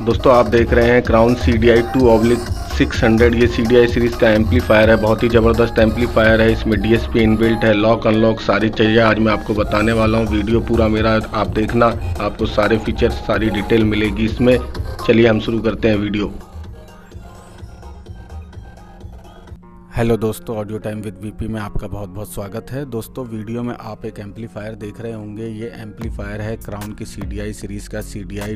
दोस्तों आप देख रहे हैं क्राउन CDI 2/600। ये CDI सीरीज़ का एम्पलीफायर है, बहुत ही ज़बरदस्त एम्पलीफायर है। इसमें DSP इनबिल्ट है, लॉक अनलॉक सारी चीज़ें आज मैं आपको बताने वाला हूँ। वीडियो पूरा मेरा आप देखना, आपको सारे फीचर्स सारी डिटेल मिलेगी इसमें। चलिए हम शुरू करते हैं वीडियो। हेलो दोस्तों, ऑडियो टाइम विद वीपी में आपका बहुत बहुत स्वागत है। दोस्तों वीडियो में आप एक एम्पलीफायर देख रहे होंगे। ये एम्पलीफायर है क्राउन की CDI सीरीज़ का CDI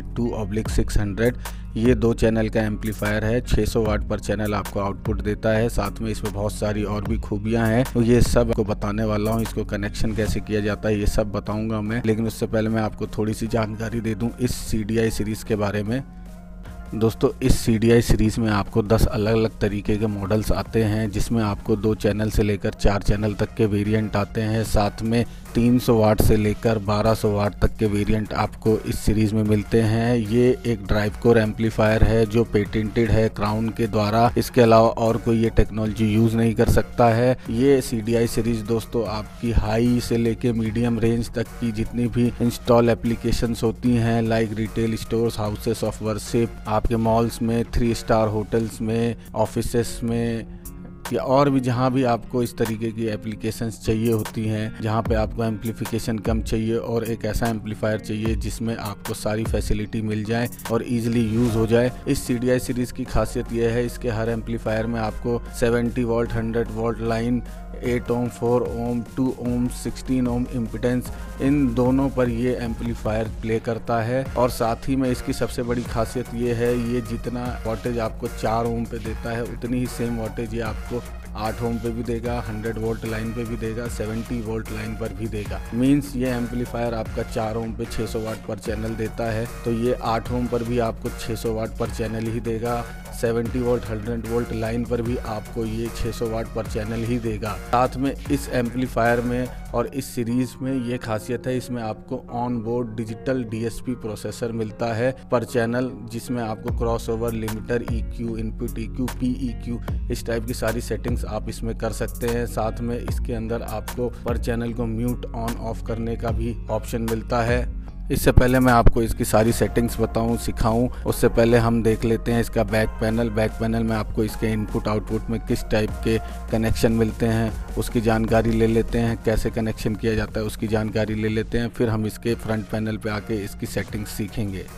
2/600। ये 2 चैनल का एम्पलीफायर है। 600 वाट पर चैनल आपको आउटपुट देता है। साथ में इसमें बहुत सारी और भी खूबियां हैं, तो ये सब आपको बताने वाला हूँ। इसको कनेक्शन कैसे किया जाता है ये सब बताऊँगा मैं, लेकिन उससे पहले मैं आपको थोड़ी सी जानकारी दे दूँ इस CDI सीरीज़ के बारे में। दोस्तों इस CDI सीरीज़ में आपको 10 अलग अलग तरीके के मॉडल्स आते हैं, जिसमें आपको 2 चैनल से लेकर 4 चैनल तक के वेरिएंट आते हैं। साथ में 300 वाट से लेकर 1200 वाट तक के वेरिएंट आपको इस सीरीज़ में मिलते हैं। ये एक ड्राइव कोर एम्पलीफायर है जो पेटेंटेड है क्राउन के द्वारा। इसके अलावा और कोई ये टेक्नोलॉजी यूज़ नहीं कर सकता है। ये CDI सीरीज़ दोस्तों आपकी हाई से लेकर मीडियम रेंज तक की जितनी भी इंस्टॉल एप्लीकेशंस होती हैं, like retail stores, houses of worship, आपके मॉल्स में, 3 स्टार होटल्स में, ऑफिसेस में, या और भी जहाँ भी आपको इस तरीके की एप्लीकेशंस चाहिए होती हैं, जहाँ पे आपको एम्पलीफिकेशन कम चाहिए और एक ऐसा एम्पलीफायर चाहिए जिसमें आपको सारी फैसिलिटी मिल जाए और इजीली यूज़ हो जाए। इस CDI सीरीज़ की खासियत यह है, इसके हर एम्पलीफायर में आपको 70 volt, 100 volt line, 8 ohm, 4 ohm, 2 ohm, 16 ohm impedance, इन दोनों पर ये एम्पलीफायर प्ले करता है। और साथ ही में इसकी सबसे बड़ी खासियत ये है, ये जितना वोल्टेज आपको 4 ओम पे देता है उतनी ही सेम वोल्टेज ये आपको 8 ओम पे भी देगा, 100 वोल्ट लाइन पे भी देगा, 70 वोल्ट लाइन पर भी देगा। मींस ये एम्पलीफायर आपका 4 ओम पे 600 वाट पर चैनल देता है, तो ये 8 ओम पर भी आपको 600 वाट पर चैनल ही देगा। 70 वोल्ट, 100 वोल्ट लाइन पर भी आपको ये 600 वाट पर चैनल ही देगा। साथ में इस एम्पलीफायर में और इस सीरीज़ में ये खासियत है, इसमें आपको on board digital DSP processor मिलता है पर चैनल, जिसमें आपको crossover, limiter, EQ, input EQ, PEQ, इस टाइप की सारी सेटिंग्स आप इसमें कर सकते हैं। साथ में इसके अंदर आपको पर चैनल को म्यूट ऑन ऑफ करने का भी ऑप्शन मिलता है। इससे पहले मैं आपको इसकी सारी सेटिंग्स बताऊं, सिखाऊं, उससे पहले हम देख लेते हैं इसका बैक पैनल। बैक पैनल में आपको इसके इनपुट आउटपुट में किस टाइप के कनेक्शन मिलते हैं उसकी जानकारी ले लेते हैं। कैसे कनेक्शन किया जाता है उसकी जानकारी ले लेते हैं, फिर हम इसके फ्रंट पैनल पे आके इसकी सेटिंग्स सीखेंगे।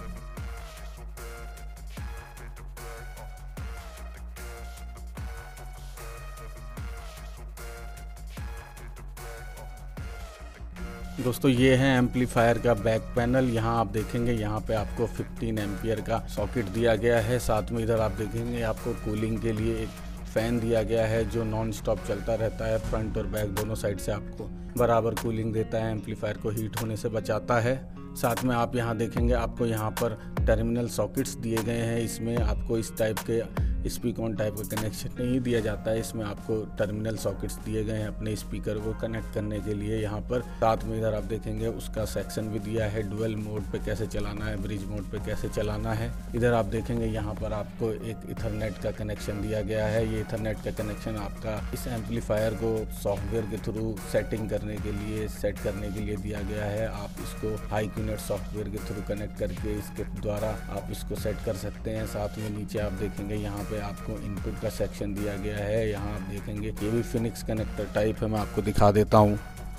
दोस्तों ये है एम्पलीफायर का बैक पैनल। यहाँ आप देखेंगे, यहाँ पे आपको 15 एम्पियर का सॉकेट दिया गया है। साथ में इधर आप देखेंगे आपको कूलिंग के लिए एक फ़ैन दिया गया है जो नॉन स्टॉप चलता रहता है। फ्रंट और बैक दोनों साइड से आपको बराबर कूलिंग देता है, एम्पलीफायर को हीट होने से बचाता है। साथ में आप यहाँ देखेंगे आपको यहाँ पर टर्मिनल सॉकेट्स दिए गए हैं। इसमें आपको इस टाइप के स्पीकर टाइप का कनेक्शन नहीं दिया जाता है, इसमें आपको टर्मिनल सॉकेट्स दिए गए हैं अपने स्पीकर को कनेक्ट करने के लिए यहाँ पर। साथ में इधर आप देखेंगे उसका सेक्शन भी दिया है, डुअल मोड पे कैसे चलाना है, ब्रिज मोड पे कैसे चलाना है। इधर आप देखेंगे यहाँ पर आपको एक इथरनेट का कनेक्शन दिया गया है। ये इथरनेट का कनेक्शन आपका इस एम्पलीफायर को सॉफ्टवेयर के थ्रू सेटिंग करने के लिए, सेट करने के लिए दिया गया है। आप इसको HiQnet सॉफ्टवेयर के थ्रू कनेक्ट करके इसके द्वारा आप इसको सेट कर सकते हैं। साथ में नीचे आप देखेंगे यहाँ पे आपको इनपुट का सेक्शन दिया गया है। यहाँ आप देखेंगे ये भी फिनिक्स कनेक्टर टाइप है, मैं आपको दिखा देता हूँ।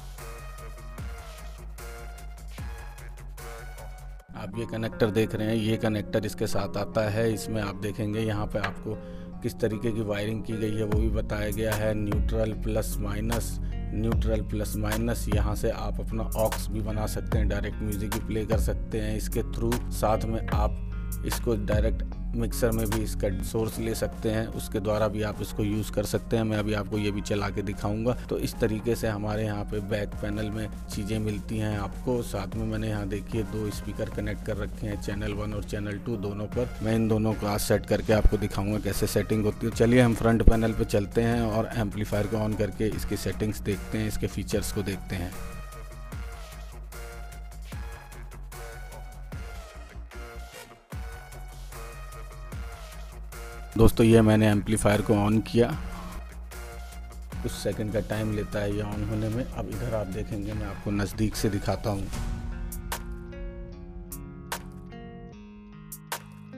आप ये कनेक्टर देख रहे हैं, ये कनेक्टर इसके साथ आता है। इसमें आप देखेंगे यहाँ पे आपको किस तरीके की वायरिंग की गई है वो भी बताया गया है। Neutral plus minus, neutral plus minus, यहाँ से आप अपना ऑक्स भी बना सकते हैं, डायरेक्ट म्यूजिक भी प्ले कर सकते हैं इसके थ्रू। साथ में आप इसको डायरेक्ट मिक्सर में भी इसका सोर्स ले सकते हैं, उसके द्वारा भी आप इसको यूज़ कर सकते हैं। मैं अभी आपको ये भी चला के दिखाऊंगा। तो इस तरीके से हमारे यहाँ पे बैक पैनल में चीज़ें मिलती हैं आपको। साथ में मैंने यहाँ देखिए 2 स्पीकर कनेक्ट कर रखे हैं, चैनल 1 और चैनल 2 दोनों पर। मैं इन दोनों को आज सेट करके आपको दिखाऊंगा कैसे सेटिंग होती है। चलिए हम फ्रंट पैनल पर चलते हैं और एम्पलीफायर को ऑन करके इसकी सेटिंग्स देखते हैं, इसके फीचर्स को देखते हैं। दोस्तों ये मैंने एम्पलीफायर को ऑन किया, कुछ सेकंड का टाइम लेता है ये ऑन होने में। अब इधर आप देखेंगे, मैं आपको नज़दीक से दिखाता हूँ।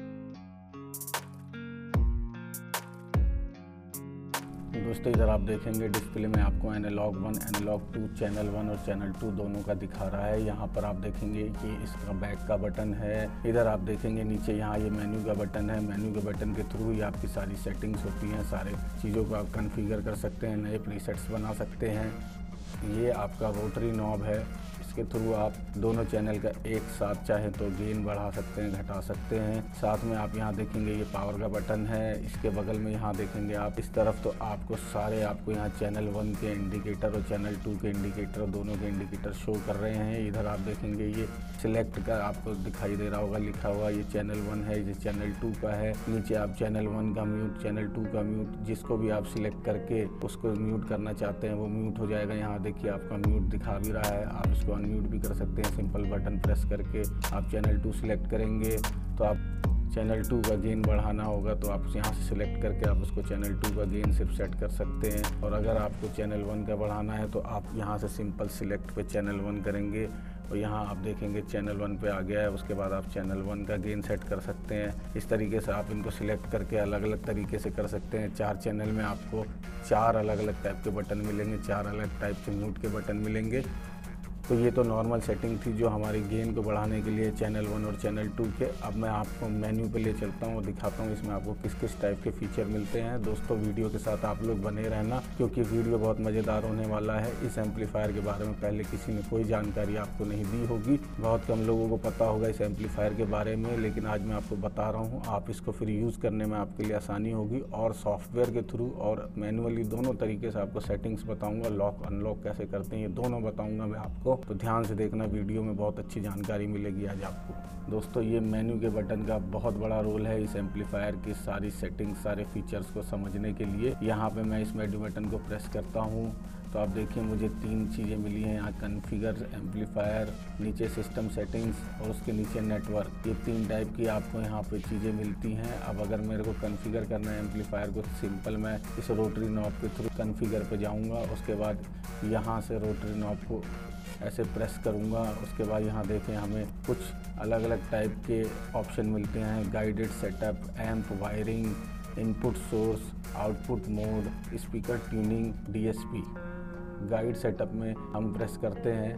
दोस्तों इधर आप देखेंगे डिस्प्ले में आपको एनालॉग 1, एनालॉग 2, चैनल 1 और चैनल 2 दोनों का दिखा रहा है। यहाँ पर आप देखेंगे कि इसका बैक का बटन है। इधर आप देखेंगे नीचे यहाँ ये मेन्यू का बटन है। मेन्यू के बटन के थ्रू ही आपकी सारी सेटिंग्स होती हैं, सारे चीज़ों को आप कॉन्फ़िगर कर सकते हैं, नए प्रीसेट्स बना सकते हैं। ये आपका रोटरी नॉब है, इसके थ्रू आप दोनों चैनल का एक साथ चाहे तो गेन बढ़ा सकते हैं, घटा सकते हैं। साथ में आप यहाँ देखेंगे ये पावर का बटन है। इसके बगल में यहाँ देखेंगे आप इस तरफ तो आपको यहाँ चैनल 1 के इंडिकेटर और चैनल 2 के इंडिकेटर, दोनों के इंडिकेटर शो कर रहे हैं। इधर आप देखेंगे ये सिलेक्ट का आपको दिखाई दे रहा होगा, लिखा हुआ ये चैनल 1 है, ये चैनल 2 का है। नीचे आप चैनल 1 का म्यूट, चैनल 2 का म्यूट, जिसको भी आप सिलेक्ट करके उसको म्यूट करना चाहते हैं वो म्यूट हो जाएगा। यहाँ देखिए आपका म्यूट दिखा भी रहा है, आप इसको अनम्यूट भी कर सकते हैं। सिंपल बटन प्रेस करके आप चैनल 2 सिलेक्ट करेंगे तो आप चैनल 2 का गेन बढ़ाना होगा तो आप यहाँ से सिलेक्ट करके आप उसको चैनल 2 का गेन सिर्फ सेट कर सकते हैं। और अगर आपको चैनल 1 का बढ़ाना है तो आप यहाँ से सिंपल सिलेक्ट पे चैनल 1 करेंगे और यहाँ आप देखेंगे चैनल 1 पे आ गया है। उसके बाद आप चैनल 1 का गेन सेट कर सकते हैं। इस तरीके से आप इनको सिलेक्ट करके अलग अलग तरीके से कर सकते हैं। 4 चैनल में आपको 4 अलग अलग टाइप के बटन मिलेंगे, 4 अलग टाइप के म्यूट के बटन मिलेंगे। तो ये तो नॉर्मल सेटिंग थी जो हमारी गेन को बढ़ाने के लिए चैनल 1 और चैनल 2 के। अब मैं आपको मेन्यू पे ले चलता हूँ और दिखाता हूँ इसमें आपको किस किस टाइप के फीचर मिलते हैं। दोस्तों वीडियो के साथ आप लोग बने रहना क्योंकि वीडियो बहुत मज़ेदार होने वाला है। इस एम्पलीफायर के बारे में पहले किसी ने कोई जानकारी आपको नहीं दी होगी, बहुत कम लोगों को पता होगा इस एम्पलीफायर के बारे में, लेकिन आज मैं आपको बता रहा हूँ। आप इसको फिर यूज़ करने में आपके लिए आसानी होगी और सॉफ्टवेयर के थ्रू और मैनुअली दोनों तरीके से आपको सेटिंग्स बताऊँगा, लॉक अनलॉक कैसे करते हैं ये दोनों बताऊँगा मैं आपको। तो ध्यान से देखना, वीडियो में बहुत अच्छी जानकारी मिलेगी आज आपको। दोस्तों ये मेन्यू के बटन का बहुत बड़ा रोल है इस एम्पलीफायर की सारी सेटिंग्स, सारे फीचर्स को समझने के लिए। यहाँ पे मैं इस मेन्यू बटन को प्रेस करता हूँ तो आप देखिए मुझे 3 चीज़ें मिली हैं यहाँ, कॉन्फ़िगर एम्पलीफायर, नीचे सिस्टम सेटिंग्स और उसके नीचे नेटवर्क। ये 3 टाइप की आपको यहाँ पे चीज़ें मिलती हैं। अब अगर मेरे को कॉन्फ़िगर करना है एम्पलीफायर को, सिंपल मैं इस रोटरी नॉब के थ्रू कॉन्फ़िगर पे जाऊँगा। उसके बाद यहाँ से रोटरी नॉब को ऐसे प्रेस करूँगा। उसके बाद यहाँ देखें हमें कुछ अलग अलग टाइप के ऑप्शन मिलते हैं, guided setup, amp wiring, input source, output mode, speaker tuning, DSP। Guide setup में हम प्रेस करते हैं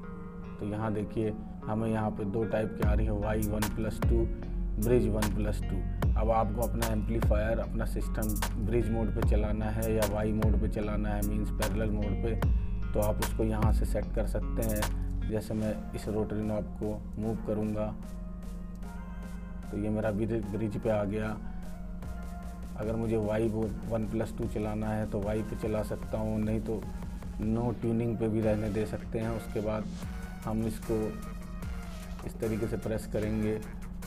तो यहाँ देखिए हमें यहाँ पे 2 टाइप की आ रही है, Y1+2, ब्रिज 1+2। अब आपको अपना एम्पलीफायर, अपना सिस्टम ब्रिज मोड पे चलाना है या Y मोड पे चलाना है, मींस पैरेलल मोड पे, तो आप उसको यहाँ से सेट कर सकते हैं। जैसे मैं इस रोटरी नॉब को मूव करूँगा तो ये मेरा ब्रिज पे आ गया। अगर मुझे Y1+2 चलाना है तो Y पे चला सकता हूँ, नहीं तो नो ट्यूनिंग पे भी रहने दे सकते हैं। उसके बाद हम इसको इस तरीके से प्रेस करेंगे,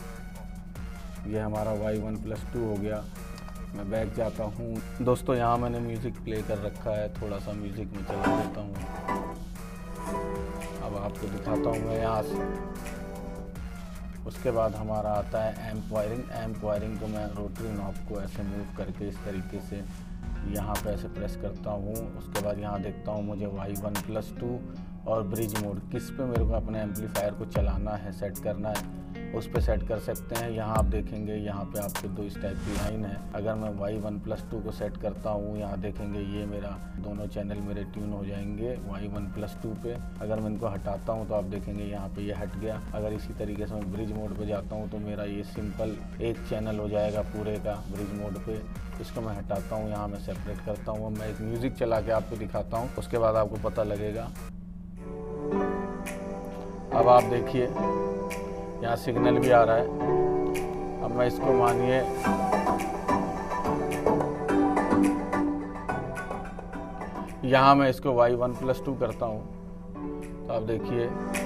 ये हमारा Y1+2 हो गया। मैं बैक जाता हूँ। दोस्तों यहाँ मैंने म्यूज़िक प्ले कर रखा है, थोड़ा सा म्यूज़िक में चला देता हूँ। अब आपको दिखाता हूँ मैं यहाँ से। उसके बाद हमारा आता है एम्प वायरिंग। एम्प वायरिंग को मैं रोटरी नॉब को ऐसे मूव करके इस तरीके से यहाँ पे ऐसे प्रेस करता हूँ। उसके बाद यहाँ देखता हूँ मुझे Y1+2 और ब्रिज मोड किस पे मेरे को अपने एम्पलीफायर को चलाना है, सेट करना है, उस पे सेट कर सकते हैं। यहाँ आप देखेंगे यहाँ पे आपको 2 इस टाइप की लाइन है। अगर मैं Y1+2 को सेट करता हूँ, यहाँ देखेंगे ये मेरा दोनों चैनल मेरे ट्यून हो जाएंगे Y1+2 पे। अगर मैं इनको हटाता हूँ तो आप देखेंगे यहाँ पे ये हट गया। अगर इसी तरीके से मैं ब्रिज मोड पे जाता हूँ तो मेरा ये सिंपल एक चैनल हो जाएगा पूरे का ब्रिज मोड पे। इसको मैं हटाता हूँ, यहाँ मैं सेपरेट करता हूँ। मैं एक म्यूज़िक चला के आपको दिखाता हूँ, उसके बाद आपको पता लगेगा। अब आप देखिए यहाँ सिग्नल भी आ रहा है। अब मैं इसको मानिए यहाँ मैं इसको Y1+2 करता हूँ तो आप देखिए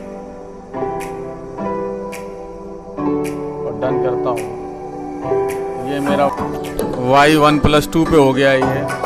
और डन करता हूँ, ये मेरा Y1+2 पे हो गया ये।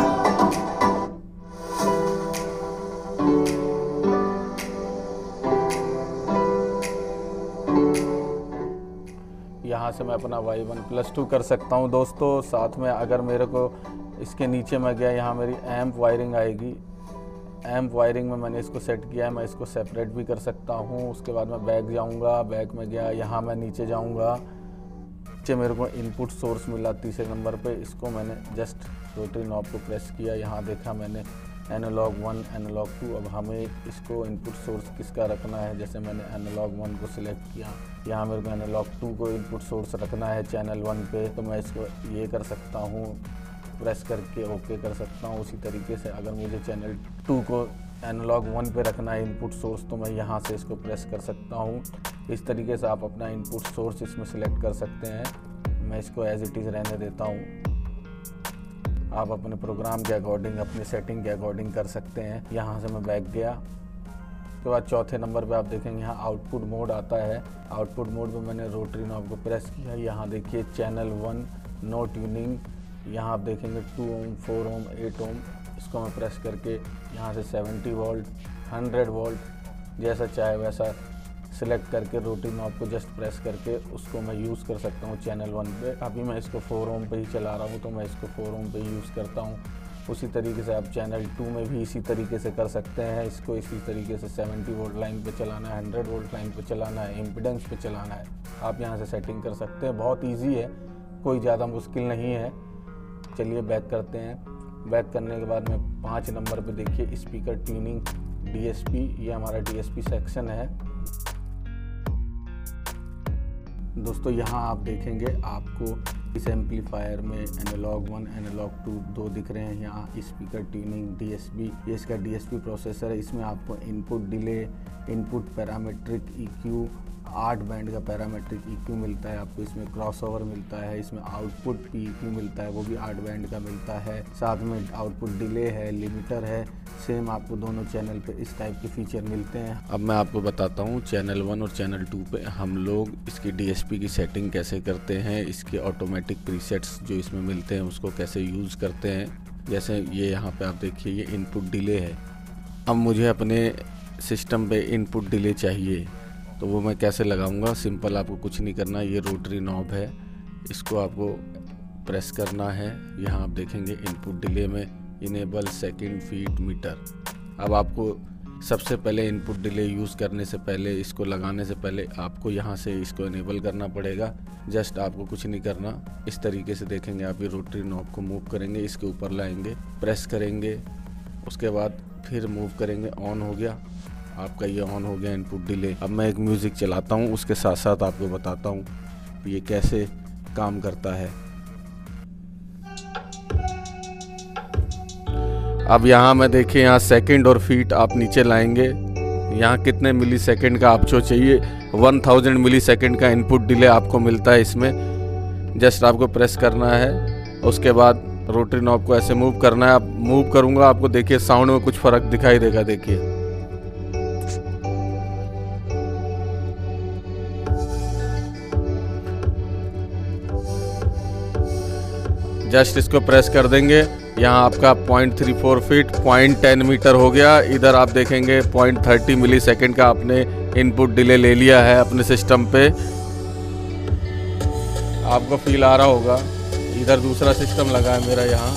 यहाँ से मैं अपना Y1+2 कर सकता हूँ दोस्तों। साथ में अगर मेरे को इसके नीचे मैं गया, यहाँ मेरी एम्प वायरिंग आएगी। एम्प वायरिंग में मैंने इसको सेट किया है, मैं इसको सेपरेट भी कर सकता हूँ। उसके बाद मैं बैक जाऊँगा, बैक में गया, यहाँ मैं नीचे जाऊँगा नीचे मेरे को इनपुट सोर्स मिला तीसरे नंबर पे, इसको मैंने जस्ट रोटरी नॉब को प्रेस किया। यहाँ देखा मैंने एनालॉग 1 एनालॉग 2। अब हमें इसको इनपुट सोर्स किसका रखना है, जैसे मैंने एनालॉग 1 को सिलेक्ट किया, यहाँ मेरे को एनालॉग 2 को इनपुट सोर्स रखना है चैनल 1 पे, तो मैं इसको ये कर सकता हूँ, प्रेस करके ओके कर सकता हूँ। उसी तरीके से अगर मुझे चैनल 2 को एनालॉग 1 पे रखना है इनपुट सोर्स, तो मैं यहाँ से इसको प्रेस कर सकता हूँ। इस तरीके से आप अपना इनपुट सोर्स इसमें सिलेक्ट कर सकते हैं। मैं इसको एज इट इज़ रहने देता हूँ। आप अपने प्रोग्राम के अकॉर्डिंग, अपनी सेटिंग के अकॉर्डिंग कर सकते हैं। यहाँ से मैं बैक गया। उसके बाद चौथे नंबर पे आप देखेंगे यहाँ आउटपुट मोड आता है। आउटपुट मोड पे मैंने रोटरी नॉब को प्रेस किया। यहाँ देखिए चैनल 1 नो ट्यूनिंग, यहाँ आप देखेंगे 2 ओम 4 ओम 8 ओम। इसको मैं प्रेस करके यहाँ से 70 वोल्ट 100 वोल्ट जैसा चाहे वैसा सिलेक्ट करके रोटरी नॉब को जस्ट प्रेस करके उसको मैं यूज़ कर सकता हूँ चैनल 1 पे। अभी मैं इसको 4 ओम पे ही चला रहा हूँ, तो मैं इसको 4 ओम पे ही यूज़ करता हूँ। उसी तरीके से आप चैनल 2 में भी इसी तरीके से कर सकते हैं। इसको इसी तरीके से 70 वोल्ट लाइन पे चलाना है, 100 वोल्ट लाइन पे चलाना है, इम्पीडेंस पे चलाना है। आप यहाँ से सेटिंग कर सकते हैं। बहुत ईजी है, कोई ज़्यादा मुश्किल नहीं है। चलिए बैक करते हैं। बैक करने के बाद में 5 नंबर पे देखिए स्पीकर ट्यूनिंग DSP, ये हमारा DSP सेक्शन है। दोस्तों यहाँ आप देखेंगे आपको इस एम्पलीफायर में एनालॉग 1 एनालॉग 2 दो दिख रहे हैं। यहाँ स्पीकर ट्यूनिंग DSP, ये इसका DSP प्रोसेसर है। इसमें आपको input delay, input parametric EQ, 8 band का पैरामीट्रिक EQ मिलता है आपको। इसमें क्रॉसओवर मिलता है, इसमें आउटपुट EQ मिलता है, वो भी 8 बैंड का मिलता है। साथ में आउटपुट डिले है, लिमिटर है। सेम आपको दोनों चैनल पे इस टाइप के फीचर मिलते हैं। अब मैं आपको बताता हूँ चैनल 1 और चैनल 2 पे हम लोग इसकी DSP की सेटिंग कैसे करते हैं, इसके ऑटोमेटिक प्रीसेट्स जो इसमें मिलते हैं उसको कैसे यूज़ करते हैं। जैसे ये यहाँ पे आप देखिए ये इनपुट डिले है। अब मुझे अपने सिस्टम पे इनपुट डिले चाहिए, तो वो मैं कैसे लगाऊंगा। सिंपल, आपको कुछ नहीं करना। ये रोटरी नॉब है, इसको आपको प्रेस करना है। यहाँ आप देखेंगे इनपुट डिले में इनेबल सेकंड फीट मीटर। अब आपको सबसे पहले इनपुट डिले यूज़ करने से पहले, इसको लगाने से पहले आपको यहाँ से इसको इनेबल करना पड़ेगा। जस्ट आपको कुछ नहीं करना। इस तरीके से देखेंगे आप ये रोटरी नॉब को मूव करेंगे, इसके ऊपर लाएंगे, प्रेस करेंगे, उसके बाद फिर मूव करेंगे। ऑन हो गया आपका, ये ऑन हो गया इनपुट डिले। अब मैं एक म्यूज़िक चलाता हूँ, उसके साथ साथ आपको बताता हूँ ये कैसे काम करता है। अब यहाँ मैं देखिए, यहाँ सेकंड और फीट आप नीचे लाएंगे। यहाँ कितने मिली सेकेंड का आपको चाहिए, 1000 मिली सेकेंड का इनपुट डिले आपको मिलता है इसमें। जस्ट आपको प्रेस करना है, उसके बाद रोटरी नॉब को ऐसे मूव करना है। आप मूव करूँगा, आपको देखिए साउंड में कुछ फ़र्क दिखाई देगा। देखिए जस्ट इसको प्रेस कर देंगे, यहाँ आपका 0.34 फीट 0.10 मीटर हो गया। इधर आप देखेंगे 0.30 मिली सेकेंड का आपने इनपुट डिले ले लिया है अपने सिस्टम पे। आपको फील आ रहा होगा। इधर दूसरा सिस्टम लगा है मेरा यहाँ।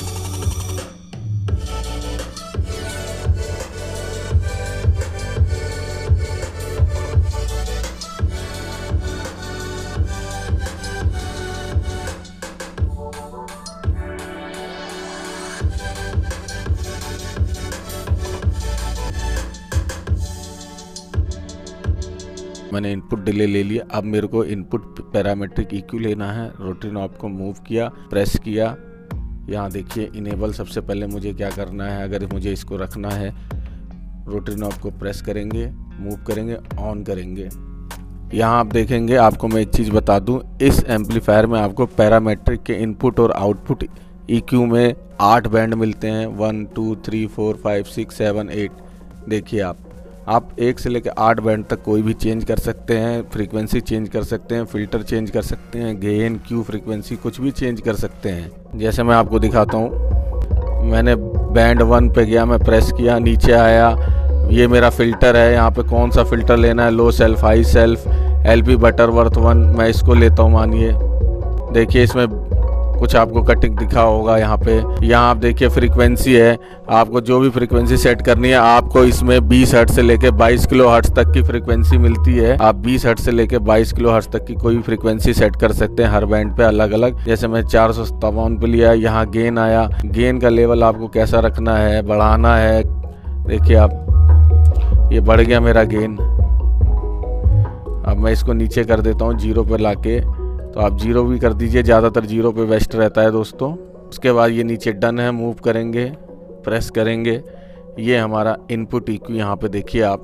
मैंने इनपुट डिले ले लिया। अब मेरे को इनपुट पैरामीट्रिक EQ लेना है। रोटरी नॉब को मूव किया, प्रेस किया। यहाँ देखिए इनेबल, सबसे पहले मुझे क्या करना है, अगर मुझे इसको रखना है, रोटरी नॉब को प्रेस करेंगे, मूव करेंगे, ऑन करेंगे। यहाँ आप देखेंगे, आपको मैं एक चीज़ बता दूँ, इस एम्पलीफायर में आपको पैरामीट्रिक के इनपुट और आउटपुट EQ में 8 बैंड मिलते हैं। 1 2 3 4 5 6 7 8। देखिए आप 1 से लेकर 8 बैंड तक कोई भी चेंज कर सकते हैं। फ्रीक्वेंसी चेंज कर सकते हैं, फ़िल्टर चेंज कर सकते हैं, गेन, क्यू, फ्रीक्वेंसी कुछ भी चेंज कर सकते हैं। जैसे मैं आपको दिखाता हूँ, मैंने बैंड 1 पे गया, मैं प्रेस किया, नीचे आया, ये मेरा फ़िल्टर है। यहाँ पे कौन सा फ़िल्टर लेना है, low shelf, high shelf, LP Butterworth 1, मैं इसको लेता हूँ। मानिए देखिए इसमें कुछ आपको कटिंग दिखा होगा यहाँ पे। यहाँ आप देखिए फ्रीक्वेंसी है, आपको जो भी फ्रीक्वेंसी सेट करनी है आपको इसमें 20 हर्ट्ज से लेके 22 किलो हर्ट्ज तक की फ्रीक्वेंसी मिलती है। आप 20 हर्ट्ज से लेके 22 किलो हर्ट्ज तक की कोई भी फ्रीक्वेंसी सेट कर सकते हैं हर बैंड पे अलग अलग। जैसे मैं 457 पे लिया, यहाँ गेन आया, गेन का लेवल आपको कैसा रखना है, बढ़ाना है। देखिए आप, ये बढ़ गया मेरा गेन। अब मैं इसको नीचे कर देता हूँ 0 पे लाके, तो आप 0 भी कर दीजिए, ज़्यादातर 0 पे बेस्ट रहता है दोस्तों। उसके बाद ये नीचे डन है, मूव करेंगे, प्रेस करेंगे, ये हमारा इनपुट EQ यहाँ पे देखिए आप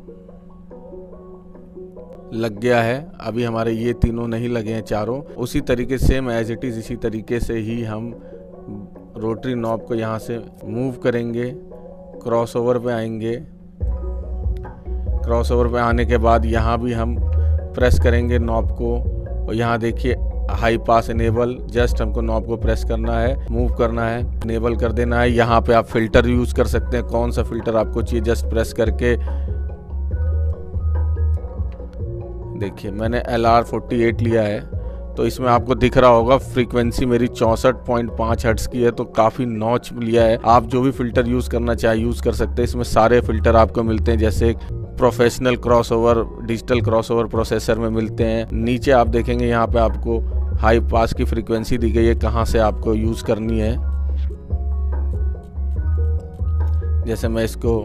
लग गया है। अभी हमारे ये तीनों नहीं लगे हैं चारों। उसी तरीके से सेम एज इट इज़ इसी तरीके से ही हम रोटरी नॉब को यहाँ से मूव करेंगे, क्रॉसओवर पे आएंगे। क्रॉसओवर पे आने के बाद यहाँ भी हम प्रेस करेंगे नॉब को, और यहाँ देखिए हाई पास इनेबल, जस्ट हमको नॉब को प्रेस करना है, मूव करना है, इनेबल कर देना है। यहाँ पे आप फिल्टर यूज़ कर सकते हैं, कौन सा फिल्टर आपको चाहिए जस्ट प्रेस करके। देखिए मैंने LR48 लिया है, तो इसमें आपको दिख रहा होगा फ्रीक्वेंसी मेरी 64.5 हर्ट्ज की है, तो काफ़ी नॉच लिया है। आप जो भी फिल्टर यूज़ करना चाहे यूज़ कर सकते हैं। इसमें सारे फिल्टर आपको मिलते हैं, जैसे professional crossover, digital crossover processor में मिलते हैं। नीचे आप देखेंगे यहाँ पे आपको हाई पास की फ्रीक्वेंसी दी गई है, कहाँ से आपको यूज़ करनी है। जैसे मैं इसको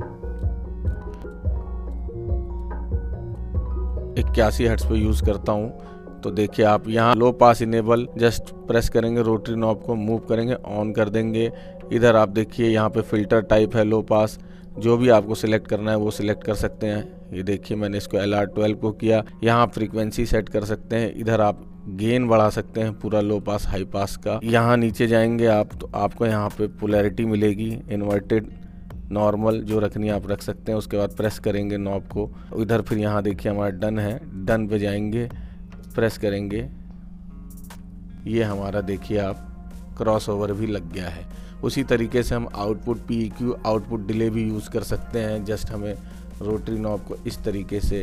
81 हर्ट्ज पे यूज़ करता हूँ, तो देखिए आप यहाँ low pass enable, just press करेंगे, रोटरी नॉब को मूव करेंगे, ऑन कर देंगे। इधर आप देखिए यहाँ पे फ़िल्टर टाइप है लो पास, जो भी आपको सिलेक्ट करना है वो सिलेक्ट कर सकते हैं। ये देखिए मैंने इसको LR12 को किया। यहाँ आप फ्रीक्वेंसी सेट कर सकते हैं, इधर आप गेन बढ़ा सकते हैं पूरा लो पास हाई पास का। यहाँ नीचे जाएंगे आप, तो आपको यहाँ पे पोलैरिटी मिलेगी, इन्वर्टेड, नॉर्मल जो रखनी है आप रख सकते हैं। उसके बाद प्रेस करेंगे नॉब को, इधर फिर यहाँ देखिए हमारा डन है, डन पे जाएंगे, प्रेस करेंगे, ये हमारा देखिए आप क्रॉसओवर भी लग गया है। उसी तरीके से हम आउटपुट PEQ, आउटपुट डिले भी यूज़ कर सकते हैं। जस्ट हमें रोटरी नॉब को इस तरीके से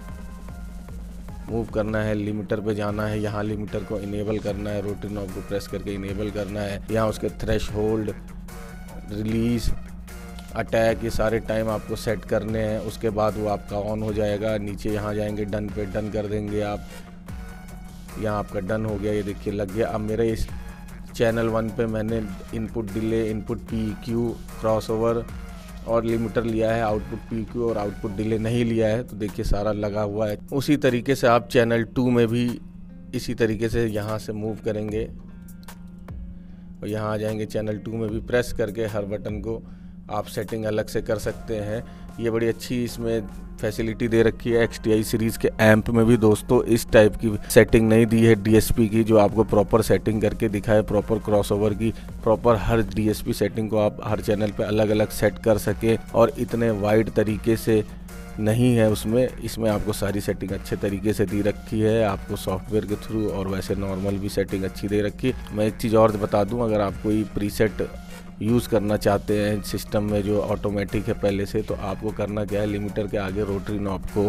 मूव करना है, लिमिटर पे जाना है, यहाँ लिमिटर को इनेबल करना है, रोटरी नॉब को प्रेस करके इनेबल करना है। यहाँ उसके थ्रेशहोल्ड, रिलीज़, अटैक, ये सारे टाइम आपको सेट करने हैं। उसके बाद वो आपका ऑन हो जाएगा। नीचे यहाँ जाएंगे, डन पे डन कर देंगे आप, यहाँ आपका डन हो गया, ये देखिए लग गया। अब मेरे इस चैनल 1 पे मैंने input delay, input PEQ, crossover और लिमिटर लिया है, आउटपुट PEQ और आउटपुट डिले नहीं लिया है, तो देखिए सारा लगा हुआ है। उसी तरीके से आप चैनल 2 में भी इसी तरीके से यहाँ से मूव करेंगे और यहाँ आ जाएंगे। चैनल 2 में भी प्रेस करके हर बटन को आप सेटिंग अलग से कर सकते हैं। ये बड़ी अच्छी इसमें फैसिलिटी दे रखी है। XTI सीरीज़ के एम्प में भी दोस्तों इस टाइप की सेटिंग नहीं दी है DSP की, जो आपको प्रॉपर सेटिंग करके दिखाए, प्रॉपर क्रॉसओवर की, प्रॉपर हर DSP सेटिंग को आप हर चैनल पे अलग अलग सेट कर सके। और इतने वाइड तरीके से नहीं है उसमें, इसमें आपको सारी सेटिंग अच्छे तरीके से दी रखी है, आपको सॉफ्टवेयर के थ्रू, और वैसे नॉर्मल भी सेटिंग अच्छी दे रखी है। मैं एक चीज़ और बता दूँ, अगर आप कोई प्रीसेट यूज़ करना चाहते हैं सिस्टम में जो ऑटोमेटिक है पहले से, तो आपको करना क्या है, लिमिटर के आगे रोटरी नॉब को,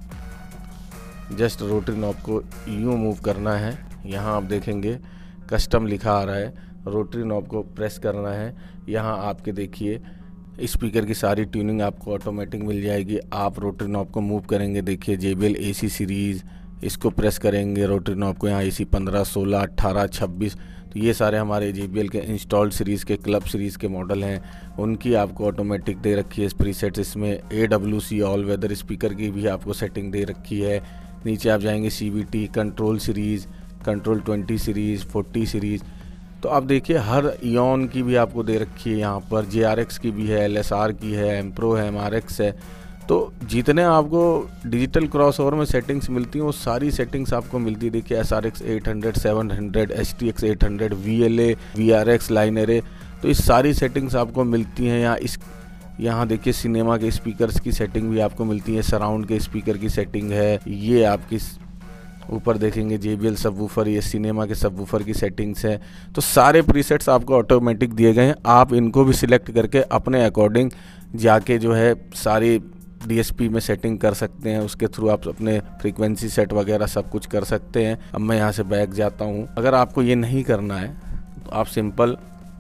जस्ट रोटरी नॉब को यूँ मूव करना है। यहाँ आप देखेंगे कस्टम लिखा आ रहा है, रोटरी नॉब को प्रेस करना है। यहाँ आपके देखिए स्पीकर की सारी ट्यूनिंग आपको ऑटोमेटिक मिल जाएगी। आप रोटरी नॉब को मूव करेंगे, देखिए JBL AC सीरीज़, इसको प्रेस करेंगे रोटरी नॉब को, यहाँ AC 15, 16, 18, 26, तो ये सारे हमारे JBL के इंस्टॉल्ड सीरीज़ के, क्लब सीरीज़ के मॉडल हैं, उनकी आपको ऑटोमेटिक दे रखी है प्रीसेट्स। इसमें AWC ऑल वेदर स्पीकर की भी आपको सेटिंग दे रखी है। नीचे आप जाएंगे CVT, control series, control 20 series, 40 series, तो आप देखिए हर इयॉन की भी आपको दे रखी है। यहाँ पर JRX की भी है, LSR की है, एम्प्रो है, MRX है। तो जितने आपको डिजिटल क्रॉसओवर में सेटिंग्स मिलती हैं वो सारी सेटिंग्स आपको मिलती है। देखिए SRX 800, 700, STX 800, VLA, VRX, line array, तो इस सारी सेटिंग्स आपको मिलती हैं। यहाँ देखिए सिनेमा के स्पीकर्स की सेटिंग भी आपको मिलती है, सराउंड के स्पीकर की सेटिंग है। ये आपकी ऊपर देखेंगे JBL सबवूफर, ये सिनेमा के सबवूफर की सेटिंग्स है। तो सारे प्रीसेट्स आपको ऑटोमेटिक दिए गए हैं, आप इनको भी सिलेक्ट करके अपने अकॉर्डिंग जाके जो है सारी DSP में सेटिंग कर सकते हैं, उसके थ्रू आप अपने फ्रीक्वेंसी सेट वगैरह सब कुछ कर सकते हैं। अब मैं यहाँ से बैक जाता हूँ। अगर आपको ये नहीं करना है तो आप सिंपल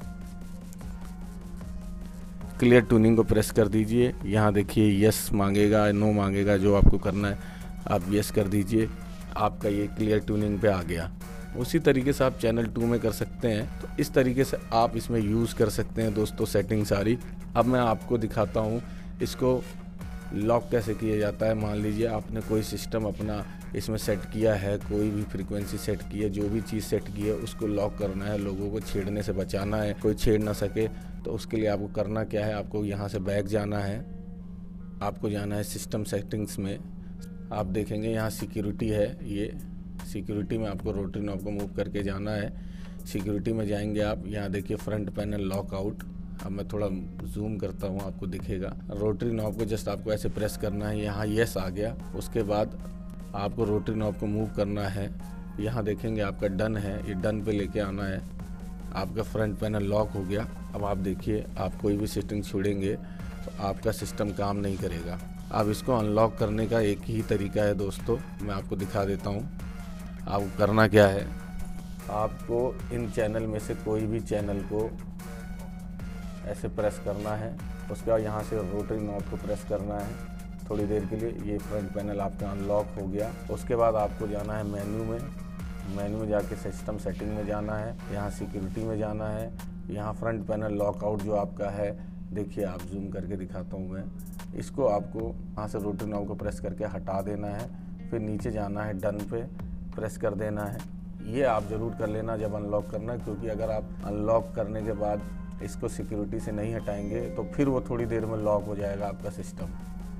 क्लियर ट्यूनिंग को प्रेस कर दीजिए। यहाँ देखिए यस मांगेगा, नो मांगेगा, जो आपको करना है आप यस कर दीजिए। आपका ये क्लियर ट्यूनिंग पे आ गया। उसी तरीके से आप चैनल 2 में कर सकते हैं। तो इस तरीके से आप इसमें यूज़ कर सकते हैं दोस्तों सेटिंग सारी। अब मैं आपको दिखाता हूँ इसको लॉक कैसे किया जाता है। मान लीजिए आपने कोई सिस्टम अपना इसमें सेट किया है, कोई भी फ्रीक्वेंसी सेट की है, जो भी चीज़ सेट की है उसको लॉक करना है, लोगों को छेड़ने से बचाना है, कोई छेड़ ना सके। तो उसके लिए आपको करना क्या है, आपको यहाँ से बैक जाना है, आपको जाना है सिस्टम सेटिंग्स में। आप देखेंगे यहाँ सिक्योरिटी है, ये सिक्योरिटी में आपको रोटरी नॉब को मूव करके जाना है। सिक्योरिटी में जाएंगे आप, यहाँ देखिए फ्रंट पैनल लॉक आउट। अब मैं थोड़ा जूम करता हूँ, आपको दिखेगा। रोटरी नॉब को जस्ट आपको ऐसे प्रेस करना है, यहाँ यस आ गया। उसके बाद आपको रोटरी नॉब को मूव करना है, यहाँ देखेंगे आपका डन है, ये डन पे लेके आना है। आपका फ्रंट पैनल लॉक हो गया। अब आप देखिए आप कोई भी सेटिंग छोड़ेंगे तो आपका सिस्टम काम नहीं करेगा। अब इसको अनलॉक करने का एक ही तरीका है दोस्तों, मैं आपको दिखा देता हूँ। आपको करना क्या है, आपको इन चैनल में से कोई भी चैनल को ऐसे प्रेस करना है। उसके बाद यहाँ से रोटरी नॉब को प्रेस करना है थोड़ी देर के लिए। ये फ्रंट पैनल आपका अनलॉक हो गया। उसके बाद आपको जाना है मेन्यू में जाके सिस्टम सेटिंग में जाना है, यहाँ सिक्योरिटी में जाना है, यहाँ फ्रंट पैनल लॉकआउट जो आपका है, देखिए आप जूम करके दिखाता हूँ मैं। इसको आपको यहाँ से रोटरी नॉब को प्रेस करके हटा देना है। फिर नीचे जाना है, डन पे प्रेस कर देना है। ये आप ज़रूर कर लेना जब अनलॉक करना, क्योंकि अगर आप अनलॉक करने के बाद इसको सिक्योरिटी से नहीं हटाएंगे तो फिर वो थोड़ी देर में लॉक हो जाएगा आपका सिस्टम।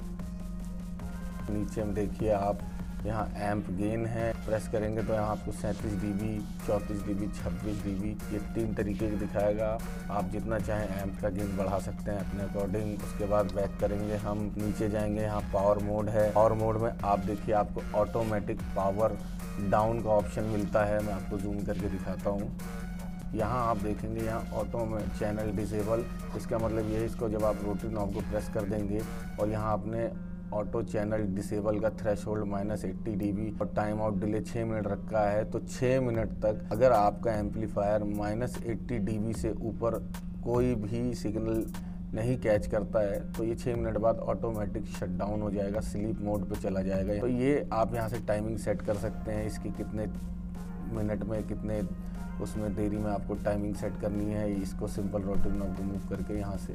नीचे में देखिए आप यहाँ एम्प गेन है, प्रेस करेंगे तो यहाँ आपको 37 dB, 34 dB, 26 dB ये 3 तरीके के दिखाएगा। आप जितना चाहें एम्प का गेन बढ़ा सकते हैं अपने अकॉर्डिंग। उसके बाद बैक करेंगे, हम नीचे जाएंगे, यहाँ पावर मोड है। पावर मोड में आप देखिए आपको ऑटोमेटिक पावर डाउन का ऑप्शन मिलता है। मैं आपको जूम करके दिखाता हूँ। यहाँ आप देखेंगे यहाँ ऑटो में चैनल डिसेबल, इसका मतलब ये है इसको जब आप रोटरी नॉब को प्रेस कर देंगे और यहाँ आपने ऑटो चैनल डिसेबल का थ्रेशोल्ड -80 dB और टाइम आउट डिले 6 मिनट रखा है, तो 6 मिनट तक अगर आपका एम्पलीफायर -80 dB से ऊपर कोई भी सिग्नल नहीं कैच करता है तो ये 6 मिनट बाद ऑटोमेटिक शट डाउन हो जाएगा, स्लीप मोड पे चला जाएगा। तो ये आप यहाँ से टाइमिंग सेट कर सकते हैं, इसकी कितने मिनट में कितने उसमें देरी में आपको टाइमिंग सेट करनी है। इसको सिंपल रोटरी नॉब को मूव करके यहाँ से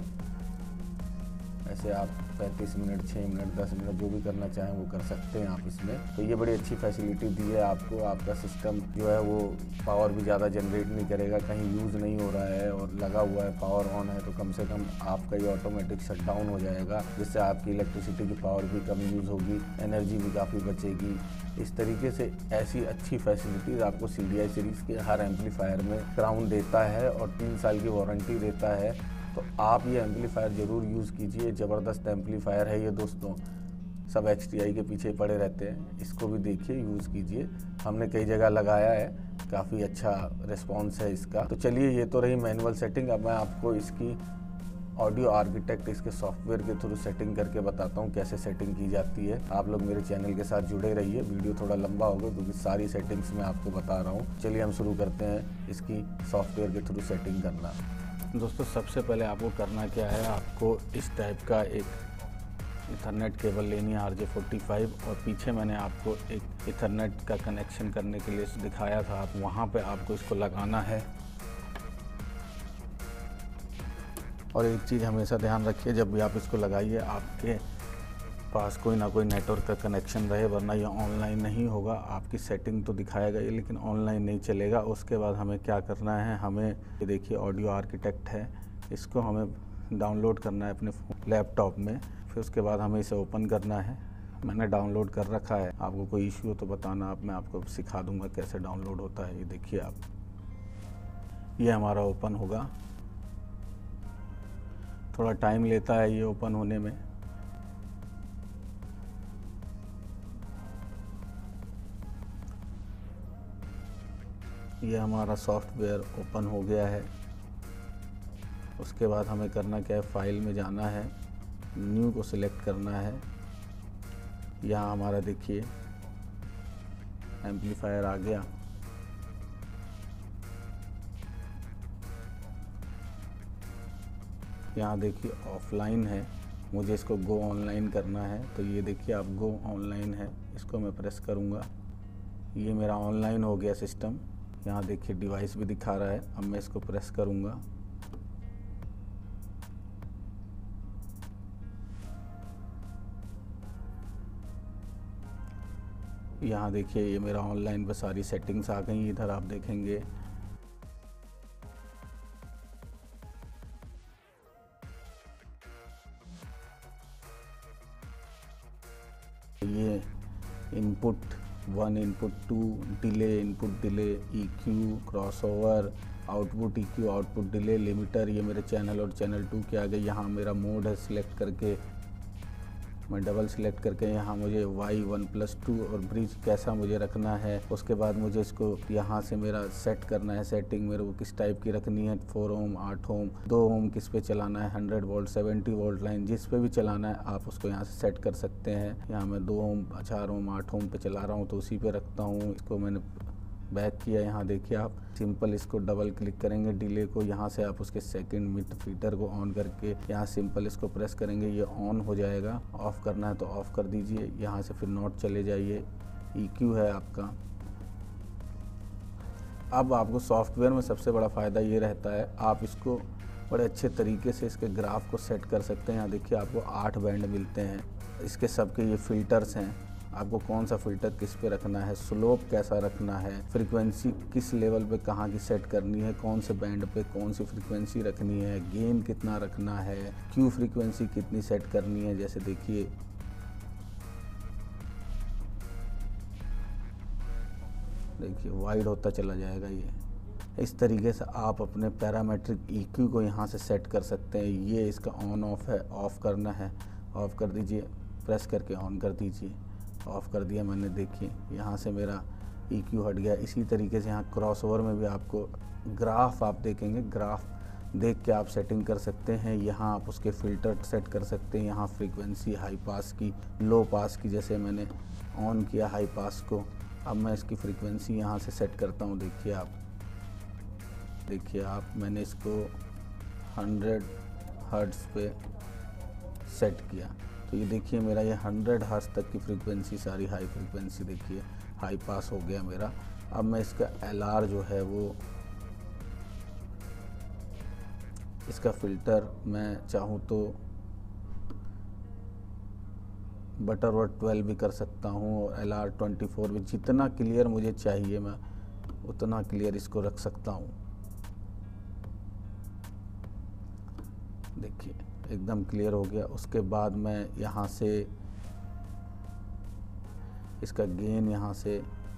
ऐसे आप 35 मिनट, 6 मिनट, 10 मिनट जो भी करना चाहें वो कर सकते हैं आप इसमें। तो ये बड़ी अच्छी फैसिलिटी दी है आपको। आपका सिस्टम जो है वो पावर भी ज़्यादा जनरेट नहीं करेगा, कहीं यूज़ नहीं हो रहा है और लगा हुआ है, पावर ऑन है, तो कम से कम आपका ये ऑटोमेटिक शट डाउन हो जाएगा, जिससे आपकी इलेक्ट्रिसिटी की पावर भी कम यूज़ होगी, एनर्जी भी काफ़ी बचेगी। इस तरीके से ऐसी अच्छी फैसिलिटीज़ आपको CDI सीरीज़ के हर एम्पलीफायर में क्राउन देता है और 3 साल की वारंटी देता है। तो आप ये एम्पलीफायर ज़रूर यूज़ कीजिए। ज़बरदस्त एम्पलीफायर है ये दोस्तों, सब XTI के पीछे पड़े रहते हैं। इसको भी देखिए, यूज़ कीजिए। हमने कई जगह लगाया है, काफ़ी अच्छा रिस्पॉन्स है इसका। तो चलिए ये तो रही मैनुअल सेटिंग। अब मैं आपको इसकी ऑडियो आर्किटेक्ट इसके सॉफ्टवेयर के थ्रू सेटिंग करके बताता हूँ कैसे सेटिंग की जाती है। आप लोग मेरे चैनल के साथ जुड़े रहिए, वीडियो थोड़ा लंबा होगा क्योंकि सारी सेटिंग्स मैं आपको बता रहा हूँ। चलिए हम शुरू करते हैं इसकी सॉफ्टवेयर के थ्रू सेटिंग करना। दोस्तों सबसे पहले आपको करना क्या है, आपको इस टाइप का एक इथरनेट केबल लेनी है RJ45, और पीछे मैंने आपको एक इथरनेट का कनेक्शन करने के लिए दिखाया था, आप वहाँ पे आपको इसको लगाना है। और एक चीज़ हमेशा ध्यान रखिए, जब भी आप इसको लगाइए आपके पास कोई ना कोई नेटवर्क का कनेक्शन रहे, वरना ये ऑनलाइन नहीं होगा। आपकी सेटिंग तो दिखाएगा ये, लेकिन ऑनलाइन नहीं चलेगा। उसके बाद हमें क्या करना है, हमें ये देखिए ऑडियो आर्किटेक्ट है, इसको हमें डाउनलोड करना है अपने लैपटॉप में। फिर उसके बाद हमें इसे ओपन करना है। मैंने डाउनलोड कर रखा है, आपको कोई इशू हो तो बताना, आप मैं आपको सिखा दूंगा कैसे डाउनलोड होता है। ये देखिए आप, ये हमारा ओपन होगा, थोड़ा टाइम लेता है ये ओपन होने में। ये हमारा सॉफ्टवेयर ओपन हो गया है। उसके बाद हमें करना क्या है, फाइल में जाना है, न्यू को सिलेक्ट करना है, यहाँ हमारा देखिए एम्पलीफायर आ गया। यहाँ देखिए ऑफलाइन है, मुझे इसको गो ऑनलाइन करना है, तो ये देखिए आप गो ऑनलाइन है, इसको मैं प्रेस करूँगा, ये मेरा ऑनलाइन हो गया सिस्टम। यहाँ देखिए डिवाइस भी दिखा रहा है। अब मैं इसको प्रेस करूँगा, यहाँ देखिए ये मेरा ऑनलाइन पर सारी सेटिंग्स आ गई। इधर आप देखेंगे ये input 1, input 2, delay, input delay, EQ, crossover, output EQ, output delay, limiter, ये मेरे चैनल और चैनल 2 के आगे। यहाँ मेरा मोड है, सिलेक्ट करके मैं डबल सिलेक्ट करके यहाँ मुझे Y1+2 और ब्रिज कैसा मुझे रखना है। उसके बाद मुझे इसको यहाँ से मेरा सेट करना है, सेटिंग मेरे को किस टाइप की रखनी है, 4 ओम, 8 ओम, 2 ओम किस पे चलाना है, 100 वोल्ट, 70 वोल्ट लाइन जिस पे भी चलाना है आप उसको यहाँ से सेट कर सकते हैं। यहाँ मैं 2 ओम, 4 ओम, 8 ओम पे चला रहा हूँ तो उसी पे रखता हूँ। इसको मैंने बैक किया। यहाँ देखिए आप सिंपल इसको डबल क्लिक करेंगे डिले को, यहाँ से आप उसके सेकंड मीटर को ऑन करके यहाँ सिंपल इसको प्रेस करेंगे, ये ऑन हो जाएगा। ऑफ़ करना है तो ऑफ़ कर दीजिए। यहाँ से फिर नोट चले जाइए, EQ है आपका। अब आपको सॉफ्टवेयर में सबसे बड़ा फ़ायदा ये रहता है, आप इसको बड़े अच्छे तरीके से इसके ग्राफ को सेट कर सकते हैं। यहाँ देखिए आपको 8 बैंड मिलते हैं, इसके सबके ये फ़िल्टर्स हैं। आपको कौन सा फ़िल्टर किस पे रखना है, स्लोप कैसा रखना है, फ्रीक्वेंसी किस लेवल पे कहाँ की सेट करनी है, कौन से बैंड पे कौन सी फ्रीक्वेंसी रखनी है, गेन कितना रखना है, क्यू फ्रीक्वेंसी कितनी सेट करनी है। जैसे देखिए वाइड होता चला जाएगा ये। इस तरीके से आप अपने पैरामीट्रिक EQ को यहाँ से सेट कर सकते हैं। ये इसका ऑन ऑफ है, ऑफ़ करना है, ऑफ़ कर दीजिए, प्रेस करके ऑन कर दीजिए। ऑफ़ कर दिया मैंने, देखिए यहाँ से मेरा EQ हट गया। इसी तरीके से यहाँ क्रॉसओवर में भी आपको ग्राफ आप देखेंगे, ग्राफ देख के आप सेटिंग कर सकते हैं। यहाँ आप उसके फ़िल्टर सेट कर सकते हैं। यहाँ फ्रीक्वेंसी हाई पास की, लो पास की, जैसे मैंने ऑन किया हाई पास को। अब मैं इसकी फ्रीक्वेंसी यहाँ से सेट करता हूँ। देखिए आप मैंने इसको 100 हर्ट्ज़ पे सेट किया, तो ये देखिए मेरा ये 100 हर्ट्ज़ तक की फ्रीक्वेंसी, सारी हाई फ्रीक्वेंसी देखिए हाई पास हो गया मेरा। अब मैं इसका LR जो है वो, इसका फ़िल्टर मैं चाहूँ तो बटरवर्थ 12 भी कर सकता हूँ और LR 24 भी। जितना क्लियर मुझे चाहिए मैं उतना क्लियर इसको रख सकता हूँ। देखिए एकदम क्लियर हो गया। उसके बाद मैं यहाँ से इसका गेन यहाँ से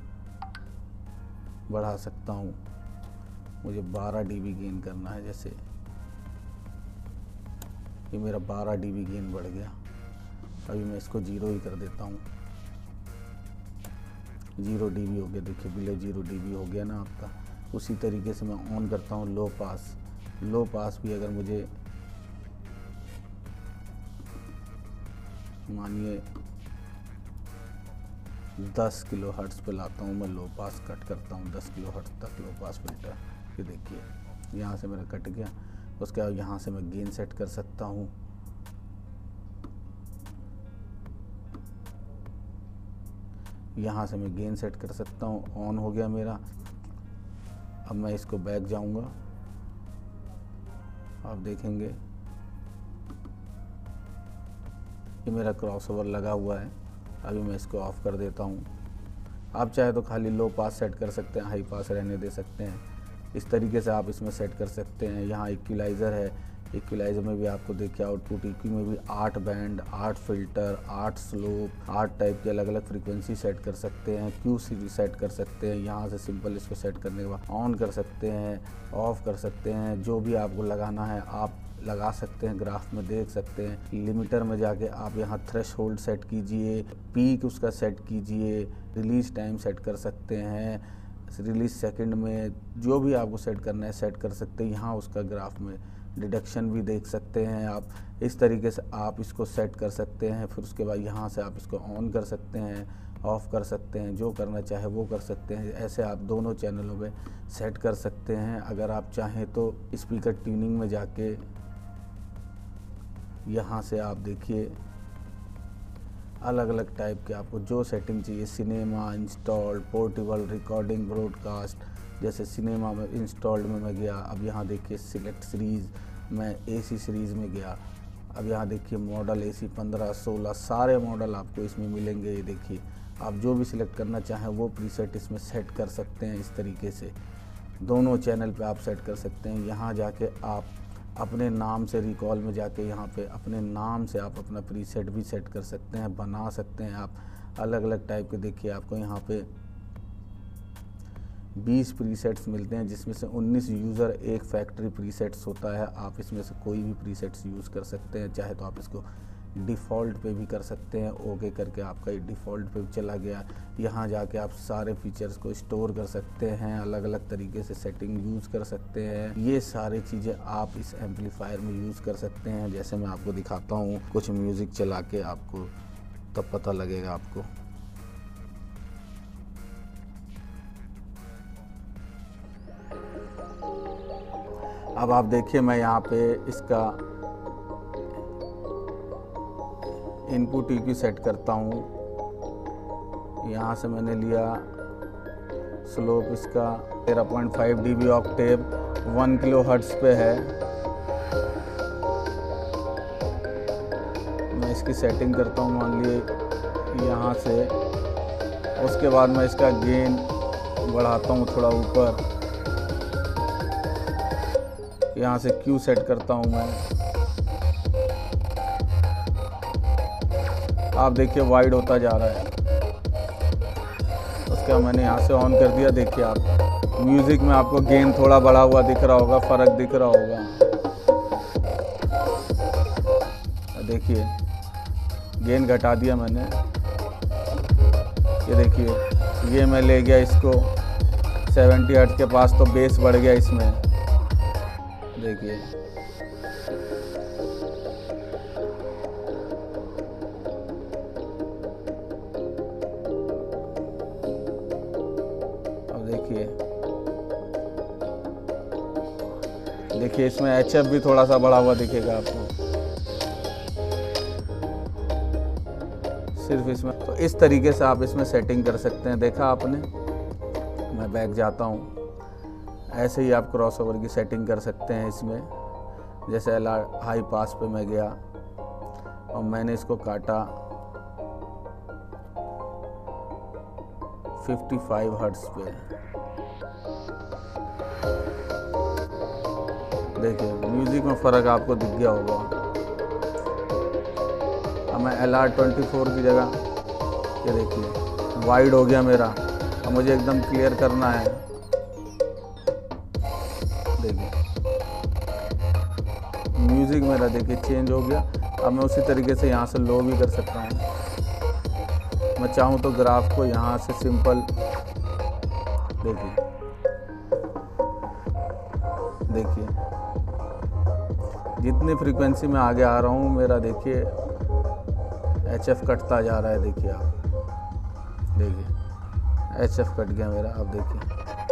बढ़ा सकता हूँ। मुझे 12 dB गेन करना है, जैसे ये मेरा 12 dB गेन बढ़ गया। अभी मैं इसको 0 ही कर देता हूँ। 0 dB हो गया, देखिए बिलो 0 dB हो गया ना आपका। उसी तरीके से मैं ऑन करता हूँ लो पास। लो पास भी अगर मुझे मानिए 10 किलो हर्ट्ज़ पे लाता हूँ, मैं लो पास कट करता हूँ 10 किलो हर्ट्ज़ तक लो पास फिल्टर। ये देखिए यहाँ से मेरा कट गया। उसके बाद यहाँ से मैं गेन सेट कर सकता हूँ। यहाँ से मैं गेन सेट कर सकता हूँ। ऑन हो गया मेरा। अब मैं इसको बैक जाऊँगा, आप देखेंगे ये मेरा क्रॉसओवर लगा हुआ है। अभी मैं इसको ऑफ़ कर देता हूँ। आप चाहे तो खाली लो पास सेट कर सकते हैं, हाई पास रहने दे सकते हैं। इस तरीके से आप इसमें सेट कर सकते हैं। यहाँ इक्विलाइज़र है, इक्विलाइज़र में भी आपको देखिए आउटपुट EQ में भी 8 बैंड, 8 फ़िल्टर, 8 स्लोप, 8 टाइप की अलग अलग फ्रीक्वेंसी सेट कर सकते हैं। क्यू सेट कर सकते हैं। यहाँ से सिंपल इसको सेट करने के बाद ऑन कर सकते हैं, ऑफ़ कर सकते हैं। जो भी आपको लगाना है आप लगा सकते हैं, ग्राफ में देख सकते हैं। लिमिटर में जाके आप यहाँ थ्रेशोल्ड सेट कीजिए, पीक उसका सेट कीजिए, रिलीज़ टाइम सेट कर सकते हैं, रिलीज़ सेकंड में जो भी आपको सेट करना है सेट कर सकते हैं। यहाँ उसका ग्राफ में डिडक्शन भी देख सकते हैं आप। इस तरीके से आप इसको सेट कर सकते हैं। फिर उसके बाद यहाँ से आप इसको ऑन कर सकते हैं, ऑफ़ कर सकते हैं, जो करना चाहे वो कर सकते हैं। ऐसे आप दोनों चैनलों में सेट कर सकते हैं। अगर आप चाहें तो स्पीकर ट्यूनिंग में जाके यहाँ से आप देखिए अलग अलग टाइप के आपको जो सेटिंग चाहिए, cinema, installed, portable, recording, broadcast, जैसे सिनेमा में इंस्टॉल्ड में मैं गया। अब यहाँ देखिए सिलेक्ट सीरीज़, मैं AC सीरीज़ में गया। अब यहाँ देखिए मॉडल AC 15, 16 सारे मॉडल आपको इसमें मिलेंगे। ये देखिए आप जो भी सिलेक्ट करना चाहें वो प्रीसेट इसमें सेट कर सकते हैं। इस तरीके से दोनों चैनल पे आप सेट कर सकते हैं। यहाँ जाके आप अपने नाम से रिकॉल में जाके यहाँ पे अपने नाम से आप अपना प्रीसेट भी सेट कर सकते हैं, बना सकते हैं आप अलग अलग टाइप के। देखिए आपको यहाँ पे 20 प्रीसेट्स मिलते हैं, जिसमें से 19 यूज़र एक फैक्ट्री प्रीसेट्स होता है। आप इसमें से कोई भी प्रीसेट्स यूज़ कर सकते हैं। चाहे तो आप इसको डिफ़ॉल्ट पे भी कर सकते हैं, ओके करके आपका ये डिफ़ॉल्ट पे भी चला गया। यहाँ जाके आप सारे फीचर्स को स्टोर कर सकते हैं, अलग अलग तरीके से सेटिंग यूज़ कर सकते हैं। ये सारी चीज़ें आप इस एम्पलीफायर में यूज़ कर सकते हैं। जैसे मैं आपको दिखाता हूँ कुछ म्यूज़िक चला के, आपको तब पता लगेगा आपको। अब आप देखिए मैं यहाँ पे इसका इनपुट EQ सेट करता हूँ। यहाँ से मैंने लिया स्लोप इसका 13.5 dB ऑक्टेव 1 kHz पे है। मैं इसकी सेटिंग करता हूँ, मान लिए यहाँ से। उसके बाद मैं इसका गेन बढ़ाता हूँ थोड़ा ऊपर। यहाँ से Q सेट करता हूँ मैं। आप देखिए वाइड होता जा रहा है। उसके बाद मैंने यहाँ से ऑन कर दिया। देखिए आप म्यूज़िक में आपको गेन थोड़ा बढ़ा हुआ दिख रहा होगा, फ़र्क दिख रहा होगा। देखिए गेन घटा दिया मैंने। ये देखिए ये मैं ले गया इसको 70 हर्ट्ज़ के पास, तो बेस बढ़ गया इसमें। देखिए अब देखिए इसमें HF भी थोड़ा सा बढ़ा हुआ दिखेगा आपको सिर्फ इसमें। तो इस तरीके से आप इसमें सेटिंग कर सकते हैं। देखा आपने। मैं बैक जाता हूँ। ऐसे ही आप क्रॉसओवर की सेटिंग कर सकते हैं इसमें। जैसे LR हाई पास पे मैं गया और मैंने इसको काटा 55 हर्ट्ज़ पे। देखिए म्यूज़िक में फ़र्क आपको दिख गया होगा। अब मैं LR24 की जगह, ये देखिए वाइड हो गया मेरा। अब मुझे एकदम क्लियर करना है। देखिए म्यूज़िक मेरा देखिए चेंज हो गया। अब मैं उसी तरीके से यहाँ से लो भी कर सकता हूँ। मैं चाहूँ तो ग्राफ को यहाँ से सिंपल देखिए जितनी फ्रीक्वेंसी में आगे आ रहा हूँ मेरा देखिए HF कटता जा रहा है। देखिए आप देखिए HF कट गया मेरा। अब देखिए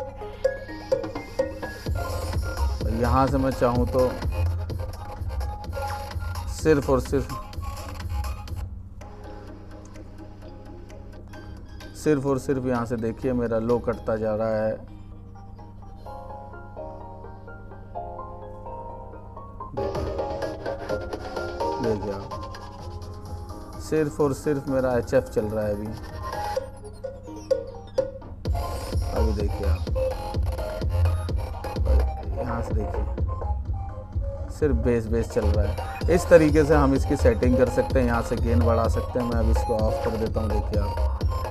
यहाँ से मैं चाहूँ तो सिर्फ और सिर्फ यहाँ से देखिए मेरा लो कटता जा रहा है। देखिए आप सिर्फ और सिर्फ मेरा HF चल रहा है अभी देखिए आप यहाँ से देखिए सिर्फ बेस चल रहा है। इस तरीके से हम इसकी सेटिंग कर सकते हैं। यहाँ से गेन बढ़ा सकते हैं। मैं अब इसको ऑफ कर देता हूँ। देखिए आप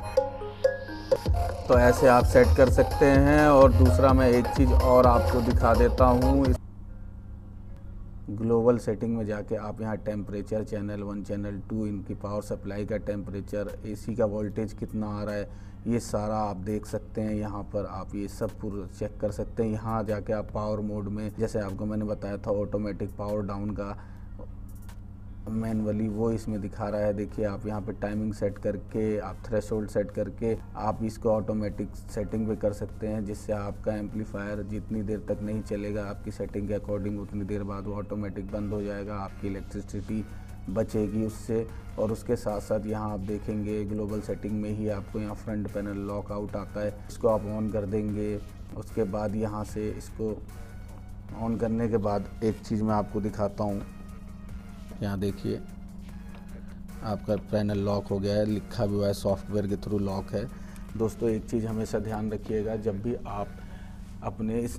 तो ऐसे आप सेट कर सकते हैं। और दूसरा मैं एक चीज़ और आपको दिखा देता हूँ। ग्लोबल सेटिंग में जाके आप यहाँ टेम्परेचर, चैनल 1 चैनल 2, इनकी पावर सप्लाई का टेम्परेचर, AC का वोल्टेज कितना आ रहा है, ये सारा आप देख सकते हैं। यहाँ पर आप ये सब पूरा चेक कर सकते हैं। यहाँ जाके आप पावर मोड में, जैसे आपको मैंने बताया था ऑटोमेटिक पावर डाउन का मैनुअली, वो इसमें दिखा रहा है। देखिए आप यहाँ पे टाइमिंग सेट करके, आप थ्रेशोल्ड सेट करके आप इसको ऑटोमेटिक सेटिंग पे कर सकते हैं, जिससे आपका एम्पलीफायर जितनी देर तक नहीं चलेगा आपकी सेटिंग के अकॉर्डिंग, उतनी देर बाद वो ऑटोमेटिक बंद हो जाएगा, आपकी इलेक्ट्रिसिटी बचेगी उससे। और उसके साथ साथ यहाँ आप देखेंगे ग्लोबल सेटिंग में ही आपको यहाँ फ्रंट पैनल लॉक आउट आता है, इसको आप ऑन कर देंगे। उसके बाद यहाँ से इसको ऑन करने के बाद एक चीज़ मैं आपको दिखाता हूँ। यहाँ देखिए आपका पैनल लॉक हो गया है, लिखा भी हुआ है सॉफ्टवेयर के थ्रू लॉक है। दोस्तों एक चीज़ हमेशा ध्यान रखिएगा, जब भी आप अपने इस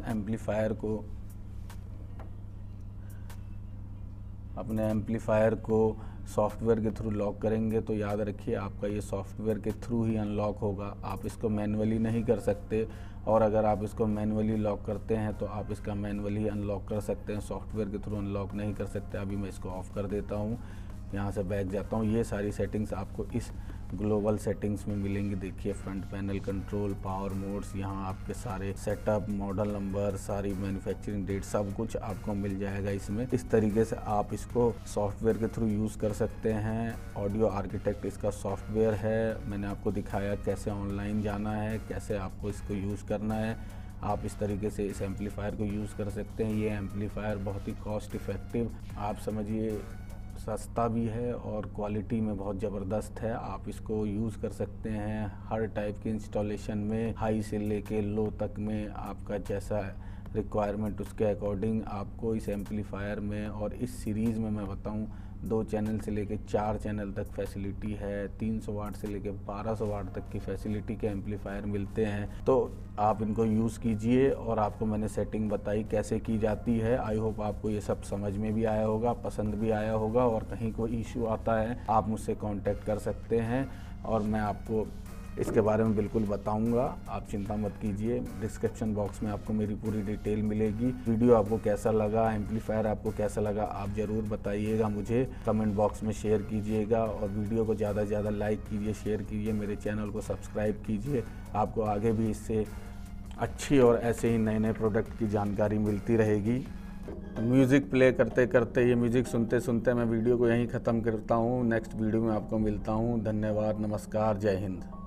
एम्पलीफायर को सॉफ्टवेयर के थ्रू लॉक करेंगे तो याद रखिए आपका ये सॉफ्टवेयर के थ्रू ही अनलॉक होगा, आप इसको मैनुअली नहीं कर सकते। और अगर आप इसको मैनुअली लॉक करते हैं तो आप इसका मैनुअली अनलॉक कर सकते हैं, सॉफ्टवेयर के थ्रू अनलॉक नहीं कर सकते। अभी मैं इसको ऑफ़ कर देता हूँ, यहाँ से बैक जाता हूँ। ये सारी सेटिंग्स आपको इस ग्लोबल सेटिंग्स में मिलेंगी। देखिए front panel control, power modes, यहाँ आपके सारे सेटअप, मॉडल नंबर, सारी मैन्युफैक्चरिंग डेट, सब कुछ आपको मिल जाएगा इसमें। इस तरीके से आप इसको सॉफ्टवेयर के थ्रू यूज़ कर सकते हैं। ऑडियो आर्किटेक्ट इसका सॉफ्टवेयर है, मैंने आपको दिखाया कैसे ऑनलाइन जाना है, कैसे आपको इसको यूज़ करना है। आप इस तरीके से इस एम्पलीफायर को यूज़ कर सकते हैं। ये एम्पलीफायर बहुत ही कॉस्ट इफ़ेक्टिव, आप समझिए सस्ता भी है और क्वालिटी में बहुत ज़बरदस्त है। आप इसको यूज़ कर सकते हैं हर टाइप के इंस्टॉलेशन में, हाई से लेके लो तक में, आपका जैसा रिक्वायरमेंट उसके अकॉर्डिंग आपको इस एम्पलीफायर में। और इस सीरीज़ में मैं बताऊं 2 चैनल से लेके 4 चैनल तक फैसिलिटी है, 300 वाट से लेके 1200 वाट तक की फैसिलिटी के एम्पलीफायर मिलते हैं। तो आप इनको यूज़ कीजिए और आपको मैंने सेटिंग बताई कैसे की जाती है। आई होप आपको ये सब समझ में भी आया होगा, पसंद भी आया होगा। और कहीं कोई इशू आता है आप मुझसे कांटेक्ट कर सकते हैं और मैं आपको इसके बारे में बिल्कुल बताऊंगा, आप चिंता मत कीजिए। डिस्क्रिप्शन बॉक्स में आपको मेरी पूरी डिटेल मिलेगी। वीडियो आपको कैसा लगा, एम्पलीफायर आपको कैसा लगा, आप ज़रूर बताइएगा मुझे, कमेंट बॉक्स में शेयर कीजिएगा। और वीडियो को ज़्यादा से ज़्यादा लाइक कीजिए, शेयर कीजिए, मेरे चैनल को सब्सक्राइब कीजिए। आपको आगे भी इससे अच्छी और ऐसे ही नए नए प्रोडक्ट की जानकारी मिलती रहेगी। म्यूज़िक प्ले करते करते, ये म्यूज़िक सुनते सुनते मैं वीडियो को यहीं ख़त्म करता हूँ। नेक्स्ट वीडियो में आपको मिलता हूँ। धन्यवाद, नमस्कार, जय हिंद।